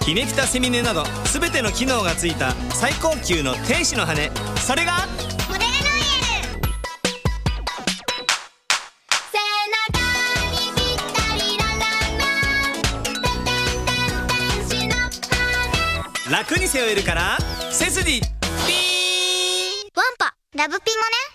キネピタセミネなど全ての機能がついた最高級の天使の羽、それがモデルノイエル。背中にぴったりラララ、ててんてん天使の羽。 楽に背負えるから背筋ピーン。 ワンパラブピもね。